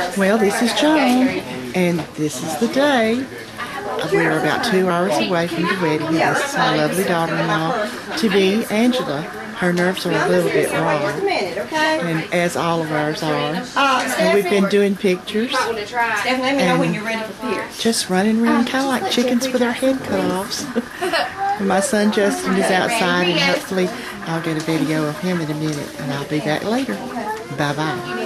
Well, this is Joan, and this is the day. We are about 2 hours away from the wedding. This is my lovely daughter-in-law, to-be, Angela. Her nerves are a little bit raw, and as all of ours are. And we've been doing pictures, and just running around kind of like chickens with our head cut off. And my son Justin is outside, and hopefully I'll get a video of him in a minute, and I'll be back later. Bye-bye.